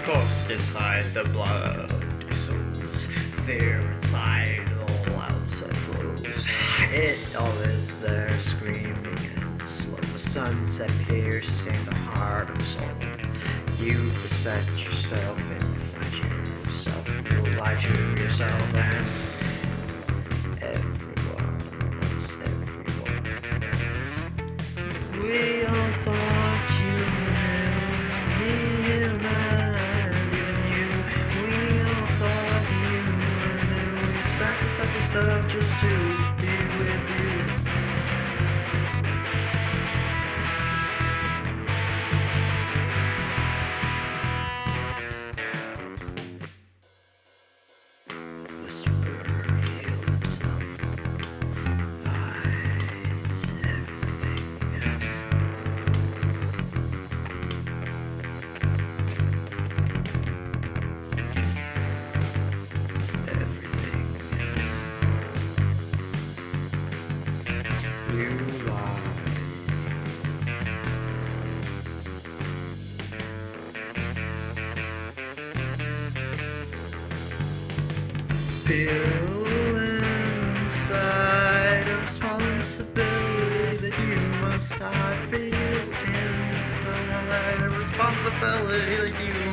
corpse inside the blood, souls fear inside, all outside flows. It all is there, screaming and slow. The sunset piercing the heart and soul. You set yourself inside yourself. You lie to yourself and everyone else. We all thought you knew me and I and you. We all thought you knew. We sacrificed ourselves just to be with you. Feel inside a responsibility that you must. I feel inside a responsibility that you